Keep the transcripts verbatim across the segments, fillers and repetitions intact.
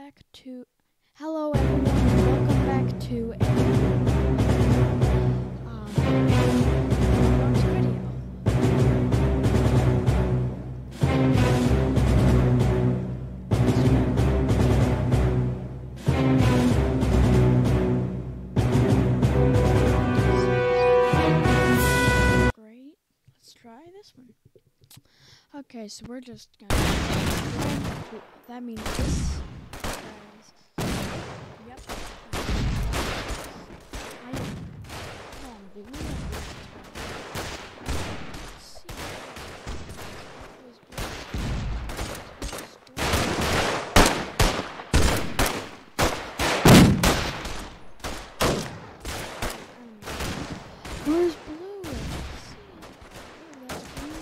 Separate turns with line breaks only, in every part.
back to. Hello, everyone, and welcome back to a um, Roblox video. Great. Let's try this one. Okay, so we're just gonna. That means this. Guys. Yep. I can't believe it. Let's see. Where's blue? Let's see. Oh, that's blue.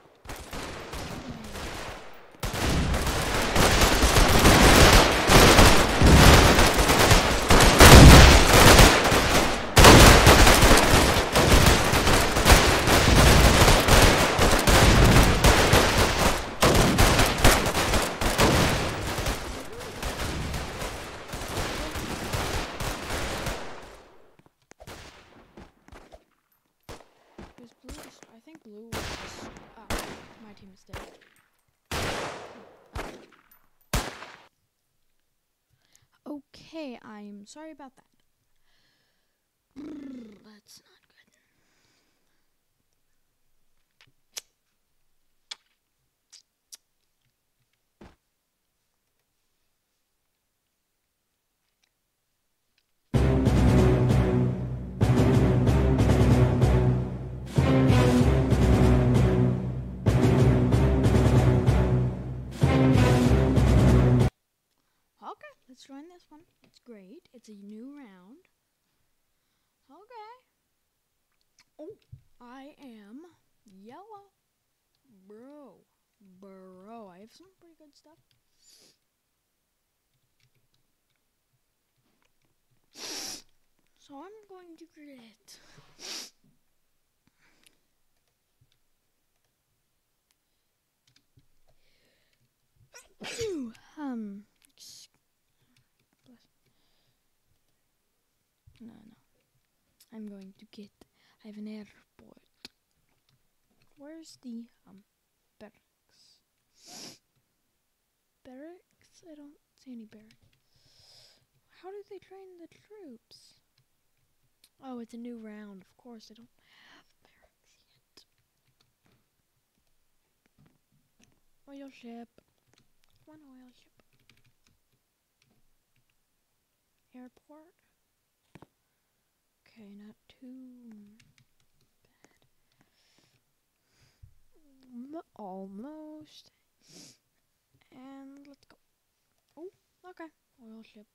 Is blue? I think blue was just. Oh, my team is dead. Okay, I'm sorry about that. That's not good. Okay, let's run this one. It's great. It's a new round. Okay. Oh, I am yellow. Bro. Bro, I have some pretty good stuff. So I'm going to create. um. No, no. I'm going to get. I have an airport. Where's the um barracks? Barracks? I don't see any barracks. How did they train the troops? Oh, it's a new round. Of course, I don't have barracks yet. Oil ship. One oil ship. Airport. Okay, not too bad. M almost. And let's go. Oh, okay. Oil ship.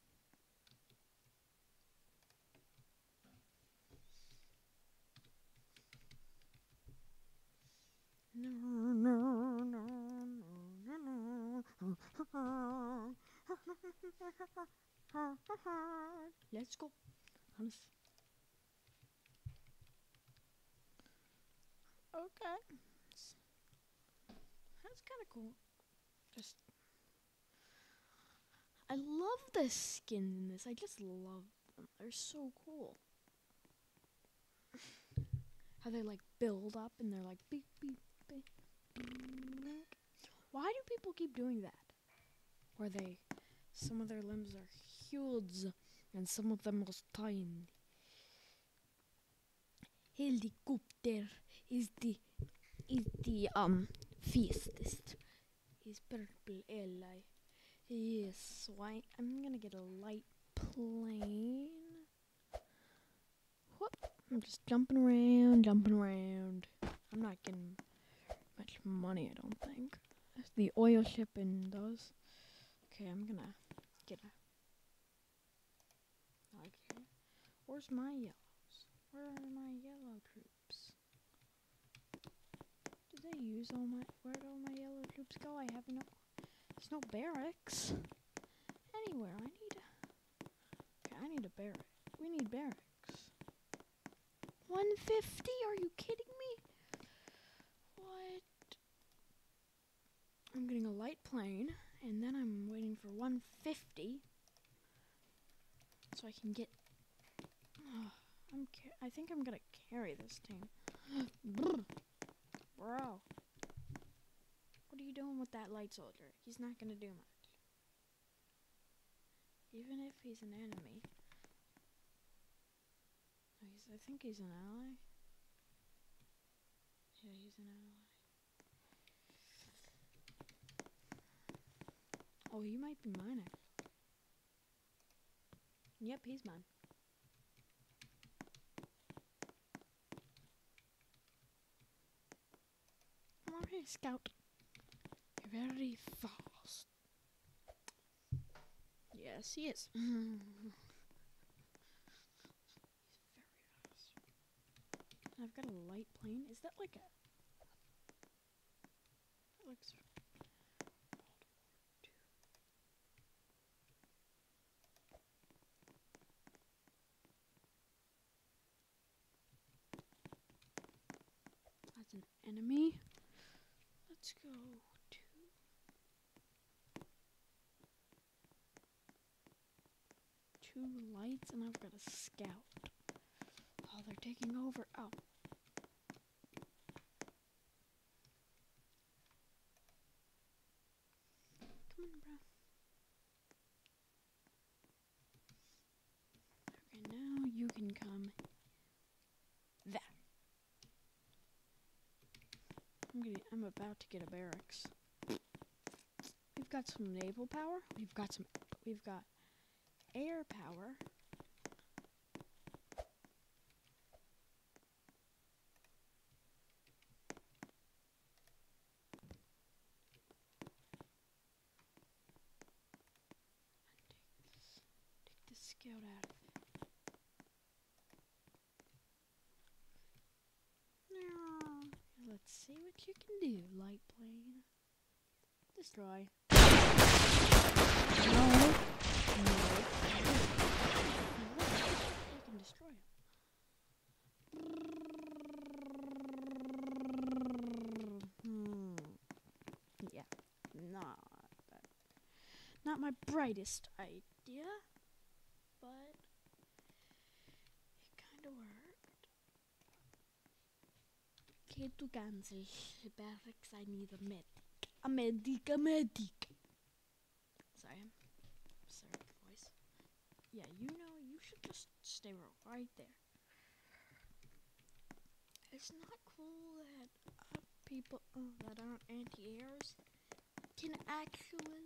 No, no, no, no, no, no. Let's go. Honest. Okay. That's kind of cool. Just. I love the skins in this. I just love them. They're so cool. How they like build up and they're like beep, beep, beep. Why do people keep doing that? Where they, some of their limbs are huge and some of them are tiny. Helicopter is the is the um fastest. Is purple L I. Yes, so I, I'm gonna get a light plane. Whoop. I'm just jumping around, jumping around. I'm not getting much money, I don't think. That's the oil ship in those. Okay, I'm gonna get a. Okay. Where's my yellows? Where are my yellow troops? Did they use all my. Where'd all my yellow troops go? I have no. There's no barracks. Anywhere. I need a. Okay, I need a barrack. We need barracks. one fifty? Are you kidding me? What? I'm getting a light plane, and then I'm waiting for one fifty. So I can get... Oh, I'm ca I think I'm gonna carry this team. Bro. What are you doing with that light soldier? He's not gonna do much. Even if he's an enemy. No, he's, I think he's an ally. Yeah, he's an ally. Oh, he might be mine, actually. Yep, he's mine. Come on here, Scout. You're very fast. Yes, he is. He's very fast. I've got a light plane. Is that like a... That looks... That's an enemy. Let's go to... Two lights, and I've got a scout. Oh, they're taking over. Oh. Come on, bro. Okay, now you can come there. I'm gonna, I'm about to get a barracks. We've got some naval power. We've got some. We've got air power. Take the scout out of it. Let's see what you can do, light plane. Destroy. No. No. I can destroy him. Hmm. Yeah. Not that. Not my brightest idea, but it kind of worked. Okay, to cancel barracks, I need a medic. A medic, a medic. Sorry, I'm sorry for the voice. Yeah, you know, you should just stay right there. It's not cool that uh, people uh, that aren't anti-airs can actually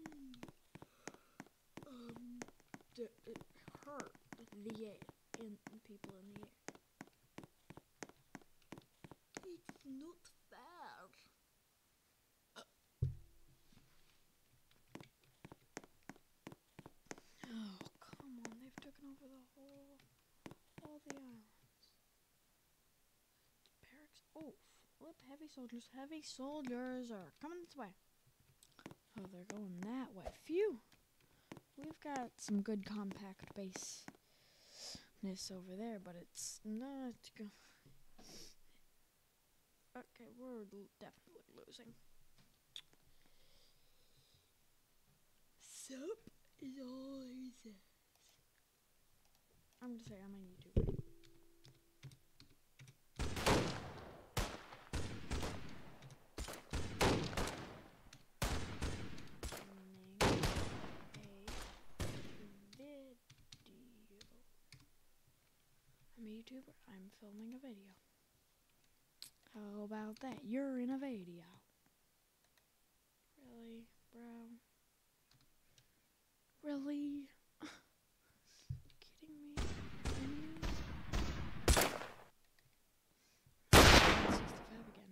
um d uh, hurt the air and people in the air. It's not fair. Oh, come on, they've taken over the whole, all the islands. Barracks, oh, flip, heavy soldiers, heavy soldiers are coming this way. Oh, they're going that way. Phew! We've got some good compact baseness over there, but it's not good. Okay, we're l definitely losing. Sup is all he says. I'm gonna say I'm on YouTube. I'm a YouTuber. I'm filming a video. How about that? You're in a video. Really, bro? Really? Kidding me? sixty-five again.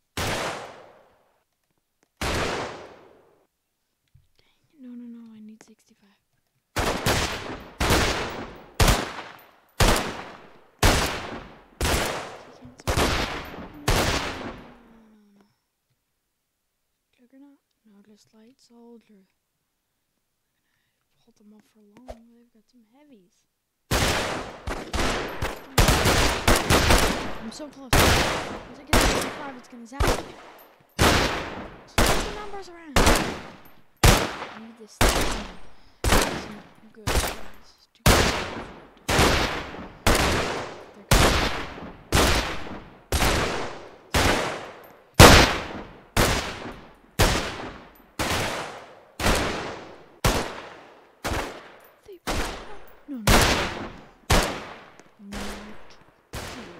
Dang it. No, no, no. I need sixty-five. Juggernaut? No, just light soldier. Hold them off for long. They've got some heavies. I'm so close. Once I get to sixty-five, it's gonna zap me. Switch the numbers around. I need this thing. good. Guys. Too No, no. Not true.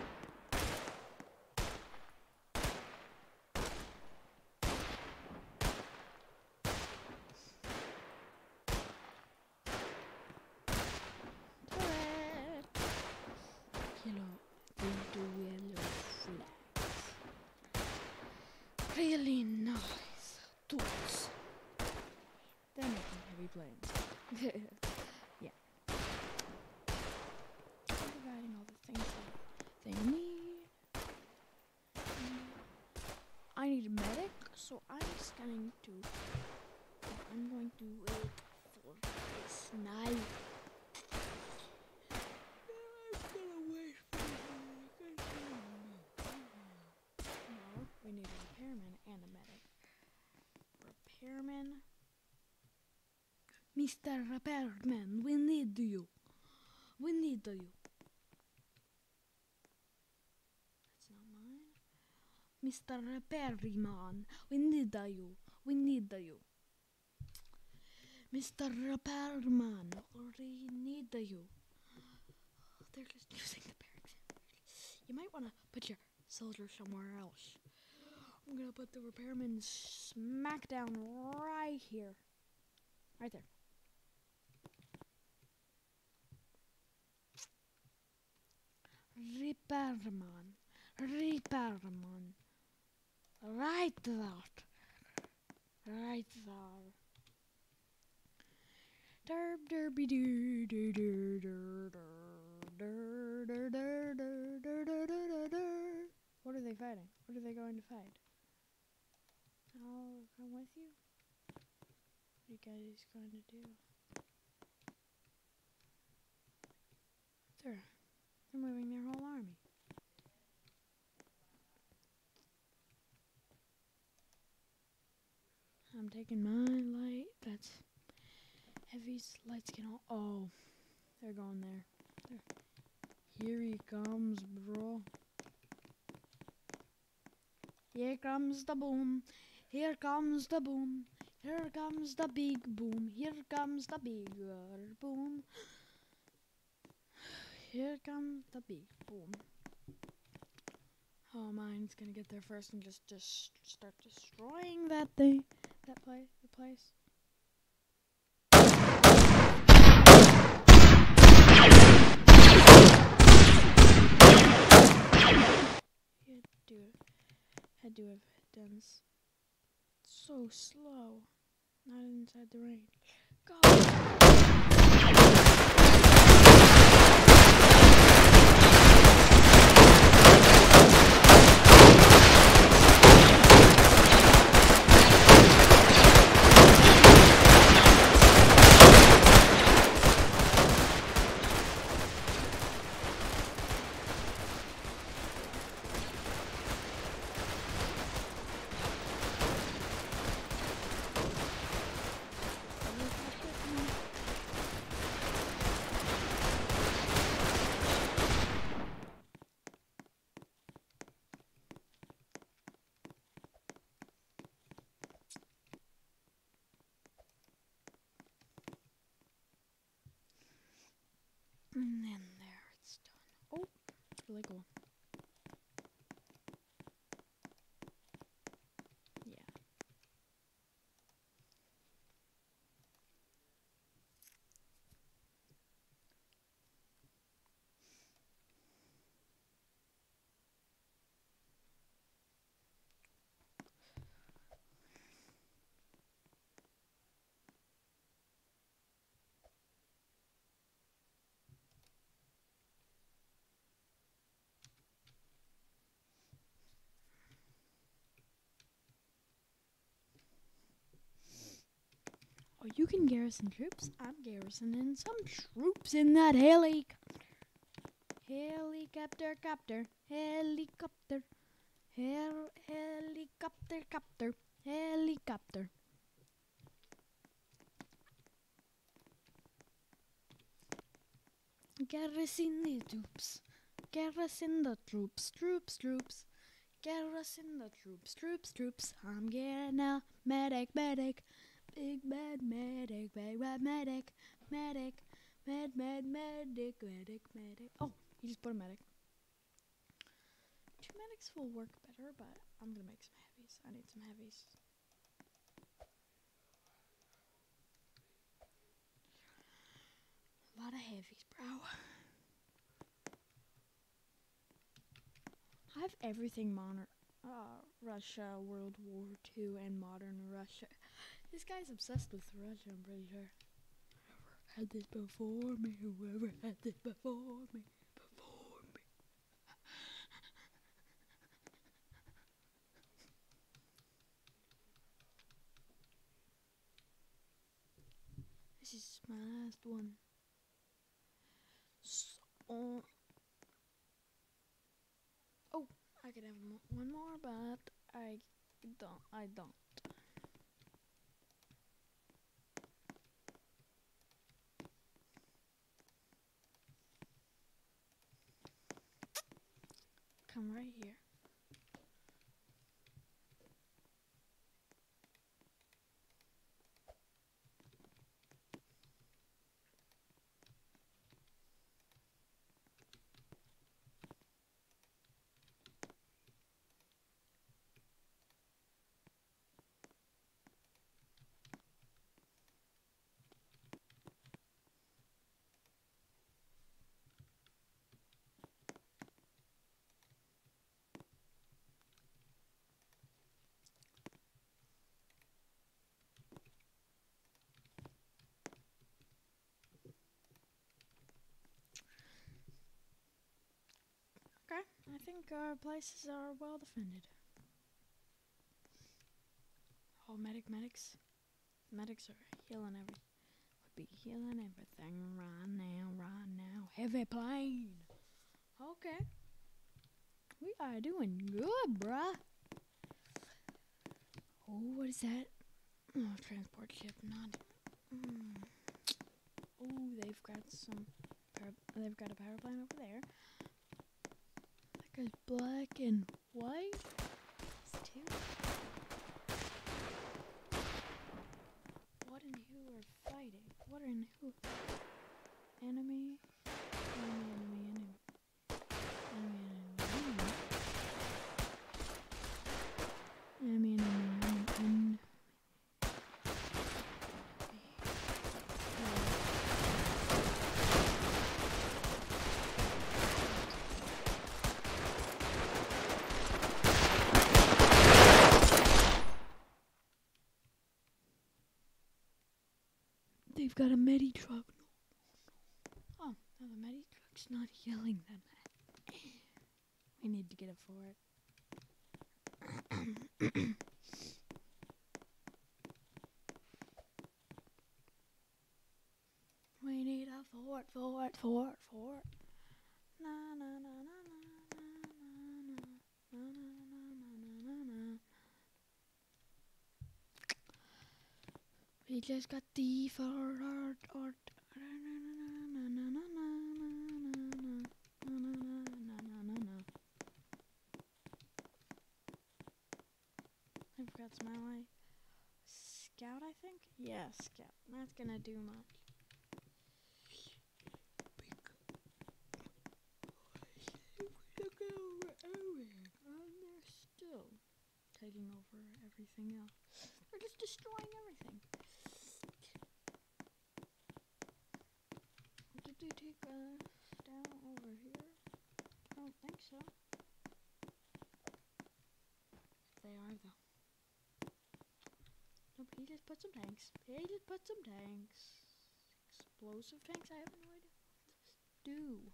Turret. Yellow. Into yellow flags. Really nice tools. They're making heavy planes. Yeah. Providing all the things that they need. I need a medic, so I'm just going to. I'm going to wait for this night. No, we need a repairman and a medic. Repairman. Mister Repairman, we need you. We need you. That's not mine. Mister Repairman, we need you. We need you. Mister Repairman, we need you. They're just using the barracks. You might want to put your soldier somewhere else. I'm gonna put the repairman smack down right here. Right there. Repairman. Repairman. Right there. Right there. Derb derby doo doo doo doo doo doo doo doo doo doo doo doo. What are they fighting? What are they going to fight? I'll come with you. What are you guys going to do? They're, they're moving their whole army. I'm taking my light. That's heavy lights can all. Oh, they're going there. They're, here he comes, bro. Here comes the boom. Here comes the boom. Here comes the big boom. Here comes the bigger boom. Here comes the big boom. Oh, mine's gonna get there first and just just start destroying that thing, that place, the place. Had to had to have done s so slow, not inside the rain. Go. And then there, it's done. Oh, really cool. Yeah. Oh, you can garrison troops. I'm garrisoning some troops in that helicopter. Helicopter, copter, helicopter, hel helicopter, copter, helicopter. Garrison the troops. Garrison the troops. Troops, troops. Garrison the troops. Troops, troops. I'm getting a medic, medic. Big bad medic, big bad medic. Medic. Med, med, medic, medic, medic. Oh, he just put a medic. Two medics will work better, but I'm gonna make some heavies. I need some heavies. A lot of heavies, bro. I have everything modern, uh, Russia, World War Two, and modern Russia. This guy's obsessed with Russia, I'm pretty sure. Whoever had this before me, whoever had this before me, before me. This is my last one. So, oh, I could have mo one more, but I don't. I don't. Come right here. Okay, I think our places are well defended. Oh, medic, medics. Medics are healing every. Would be healing everything right now, right now. Heavy plane. Okay. We are doing good, bruh. Oh, what is that? Oh, transport ship, not. Mm. Oh, they've got some. Power, they've got a power plant over there. That guy's black and white. It's two. What and who are fighting? What and who? Enemy. Enemy, enemy, enemy. Enemy, enemy, enemy. Enemy, enemy, enemy, enemy. They've got a medi truck. Oh, no, the medi truck's not healing them. We need to get it for it. We need a fort, fort, fort, fort. Na na na na na na na na na na na na. We just got the fort, art, art. I've got Smiley. Scout, I think? Yeah, Scout. That's gonna do much. And they're still taking over everything else. They're just destroying everything. Did they take us down over here? I don't think so. They are, though. Nope, he just put some tanks. He just put some tanks. Explosive tanks? I have no idea what this do.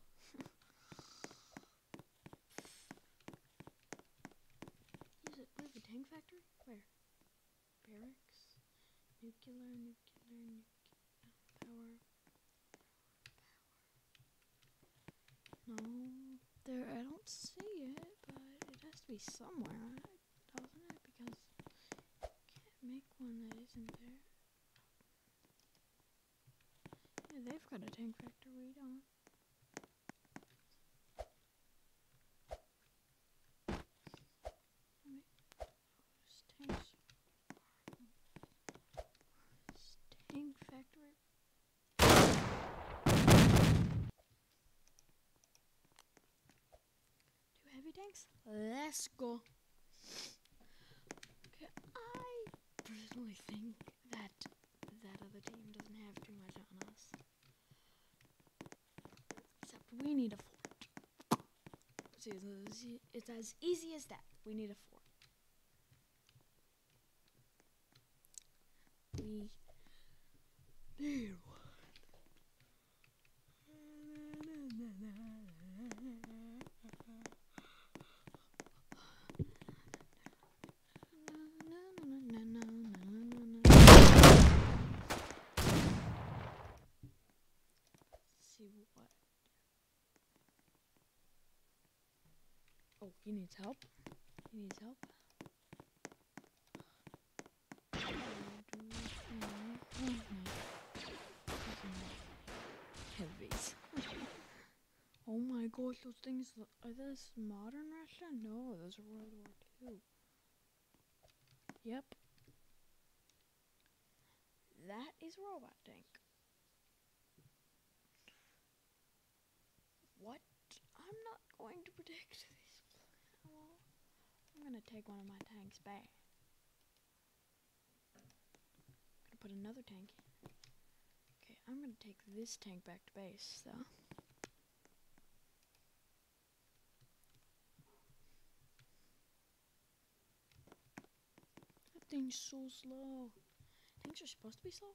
Is it, we have a tank factory? Where? Barracks? Nuclear, nuclear, nuclear. Power. No, there, I don't see it, but it has to be somewhere, doesn't it? Because you can't make one that isn't there. Yeah, they've got a tank factory, we don't. tanks. Let's go. Okay, I personally think that that other team doesn't have too much on us. Except we need a fort. See, it's as easy as that. We need a fort. We need one. See what? Oh, he needs help. He needs help. Heavies. Oh my gosh, those things, are those modern Russia? No, those are World War Two. Yep. That is a robot tank. What? I'm not going to predict these. Well, I'm gonna take one of my tanks back. I'm gonna put another tank. Okay, I'm gonna take this tank back to base, though. That thing's so slow. Tanks are supposed to be slow,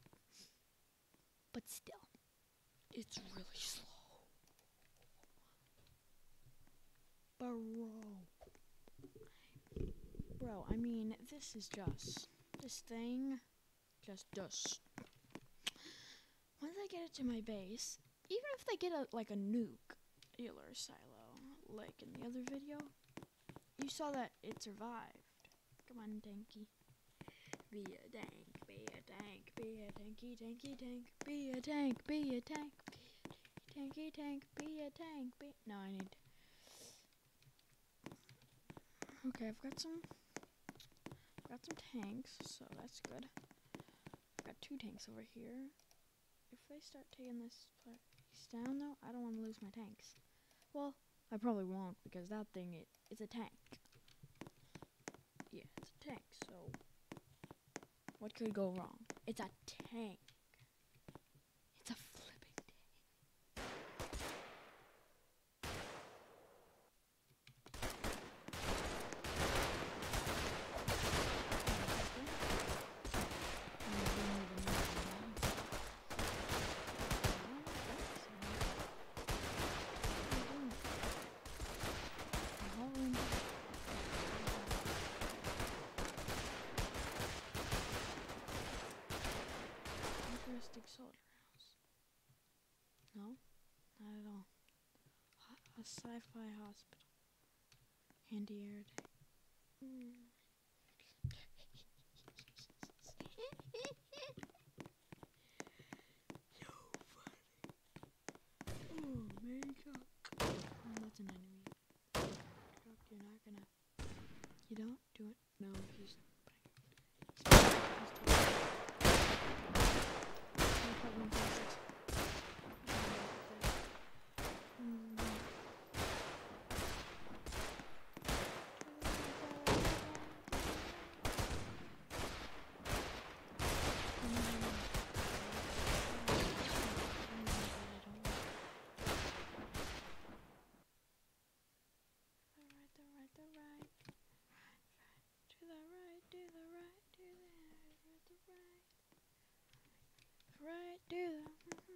but still, it's really slow. Bro. Bro, I mean, this is just, this thing just does. Once I get it to my base, even if they get a, like a nuke, healer silo, like in the other video, you saw that it survived. Come on, tanky. Be a tank, be a tank, be a tanky, tanky, tank, be a tank, be a tank, be a tanky, tank, be a tank, be. No, I need. Okay, I've got some. I've got some tanks, so that's good. I've got two tanks over here. If they start taking this place down, though, I don't want to lose my tanks. Well, I probably won't, because that thing, it, it's a tank. Yeah, it's a tank, so what could go wrong? It's a tank. It's a flipping tank. Soldier house. No, not at all. Ho a sci-fi hospital. Handy air tank. Mm. So funny. Oh, makeup. Oh, that's an enemy. Makeup, you're not gonna. You don't do it. No, he's. Right there.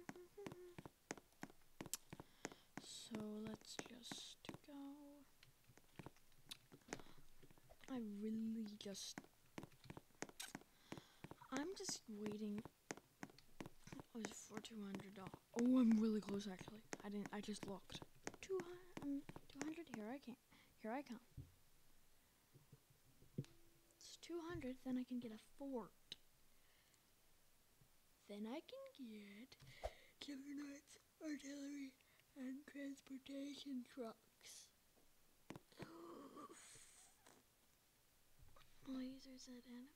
So let's just go. I really just. I'm just waiting. Oh, it's for two hundred dollars. Oh, I'm really close actually. I didn't. I just looked. Two hundred. Um, two hundred. Here I can. Here I come. It's two hundred. Then I can get a fort. Then I can get Killer Knights, artillery, and transportation trucks. Lasers at enemy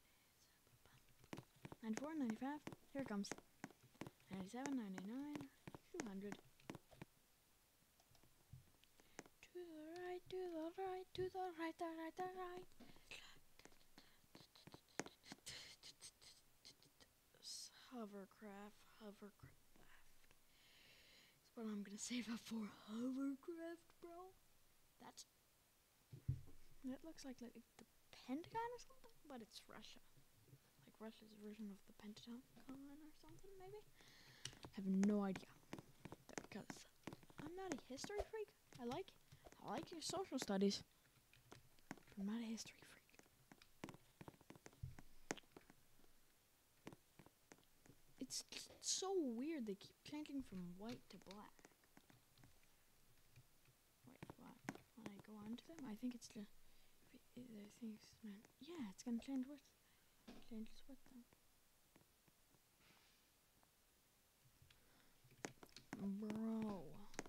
units. ninety-four, ninety-five. Here it comes. ninety-seven, ninety-nine, two hundred. To the right. right, to the right, to the right, the right, the right. Hovercraft, hovercraft. That's what I'm gonna save up for. Hovercraft, bro. That's. That looks like, like the Pentagon or something, but it's Russia. Like Russia's version of the Pentagon or something, maybe? I have no idea. Because I'm not a history freak. I like I like your social studies. I'm not a history freak. It's just so weird. They keep changing from white to black. Wait, what? When I go on to them, I think it's the. I think it's meant. Yeah, it's gonna change with. Changes with them. Bro.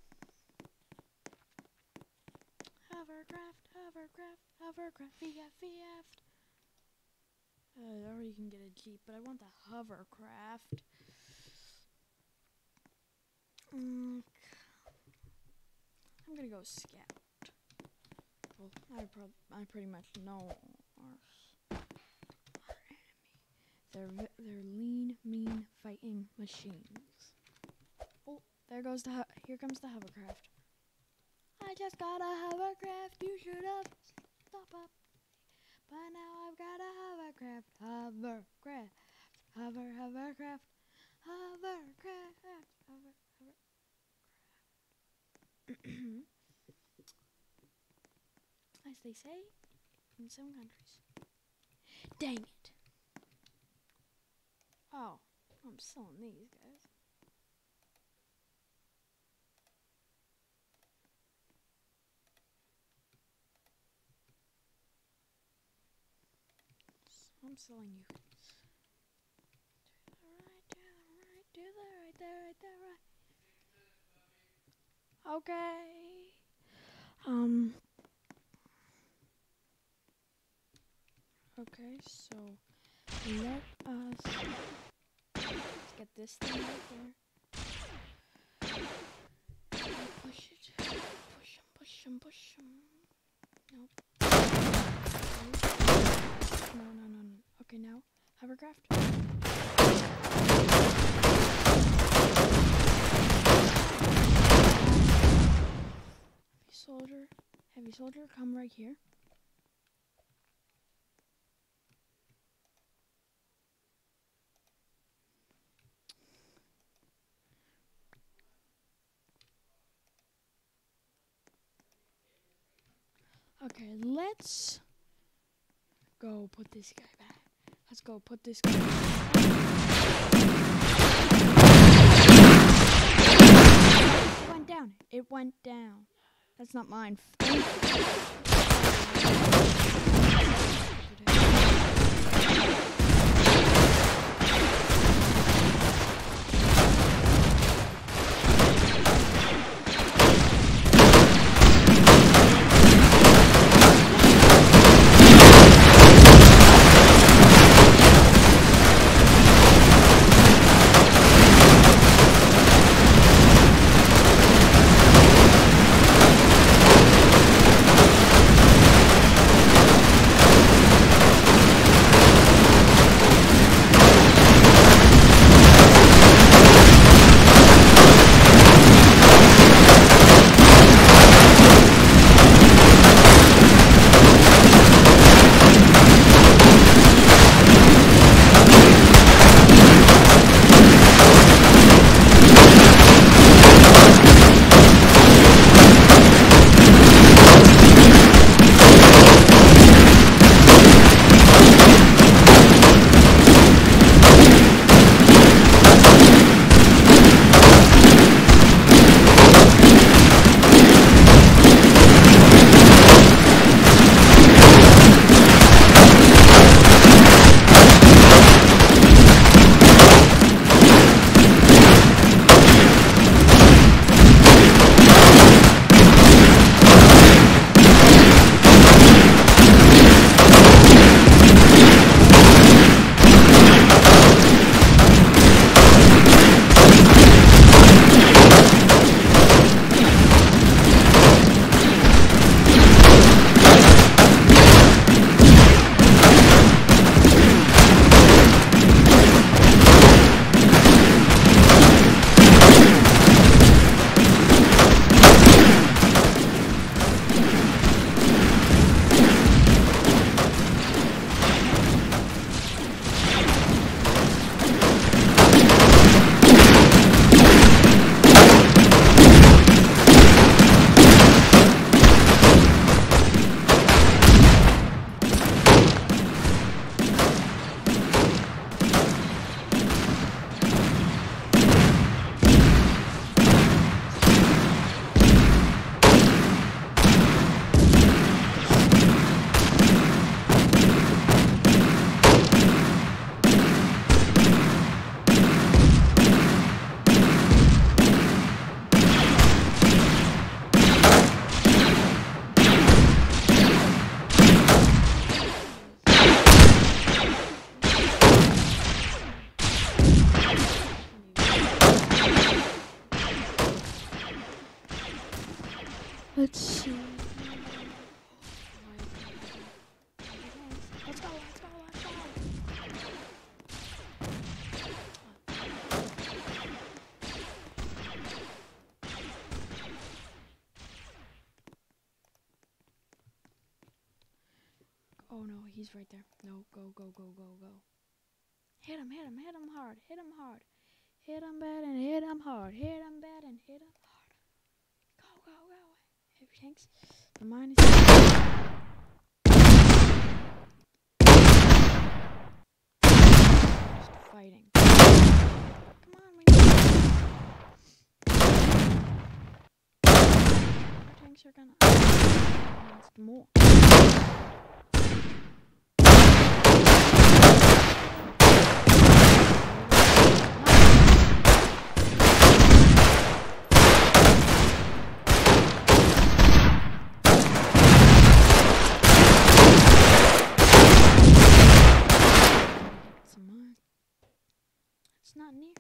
Hovercraft, hovercraft, hovercraft, V F, V F. Uh, or you can get a Jeep, but I want the hovercraft. Mm, I'm gonna go scout. Well, I prob I pretty much know our, our enemy. They're v they're lean, mean fighting machines. Oh, there goes the ho here comes the hovercraft. I just got a hovercraft. You should have stopped up. But now I've got a hovercraft. Hovercraft. Hover, hovercraft. Hovercraft. Hover, hovercraft. As they say in some countries. Dang it. Oh, I'm selling these guys. I'm selling you. To the right, to the right, to the right, the right, the right. Okay. Um. Okay, so let us let's get this thing right there. Push it. Push him, push him, push him. Nope. No, no, no, no. Okay, now, hovercraft. Heavy soldier. Heavy soldier, come right here. Okay, let's go put this guy back. Let's go put this guy back. It went down. It went down. That's not mine. Let's see. Let's go, let's go, let's go. Oh no, he's right there. No, go, go, go, go, go. Hit him, hit him, hit him hard, hit him hard. Hit him bad and hit him hard. Hit him bad and hit him hard. Go, go, go. Heavy tanks. The mine is just fighting. Come on, we need our tanks are gonna against more. It's not near.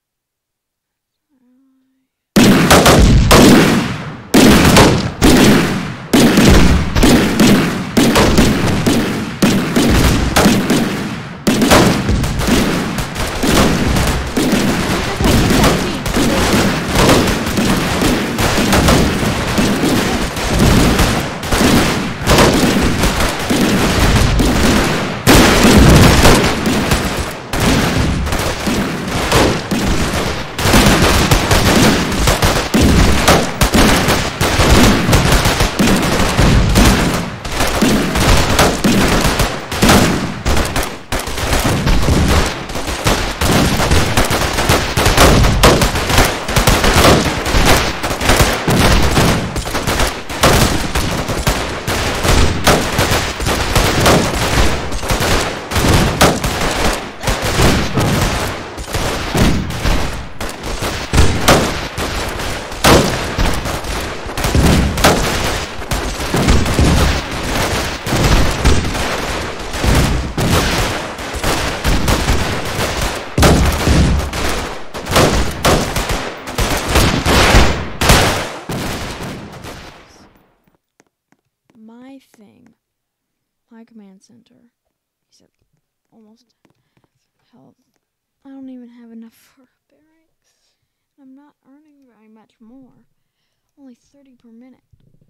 My thing, my command center, he's at almost health. I don't even have enough for barracks. I'm not earning very much more. Only thirty per minute.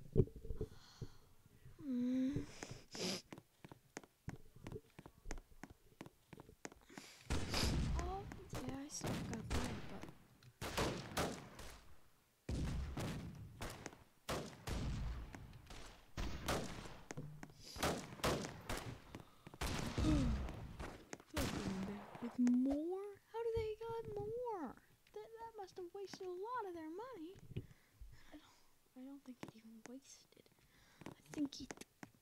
Mm. Oh, yeah, I still got that, but with more? How do they got more? That that must have wasted a lot of their money. I don't I don't think it even wasted. I think it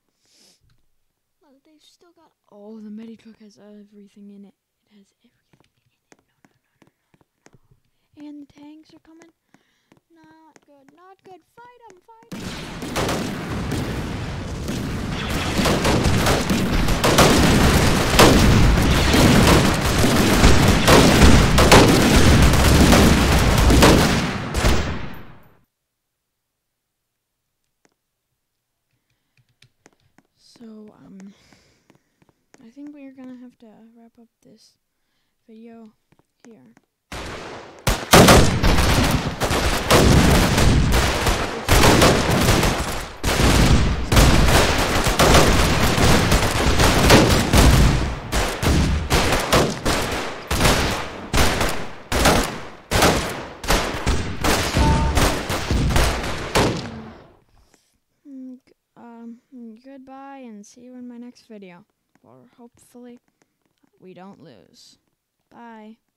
Look, they've still got oh the Meditruck has everything in it. It has everything in it. No no no no no no. And the tanks are coming. Not good, not good. Fight them, fight them. So, um, I think we're gonna have to wrap up this video here. Um, goodbye and see you in my next video. Or hopefully we don't lose. Bye.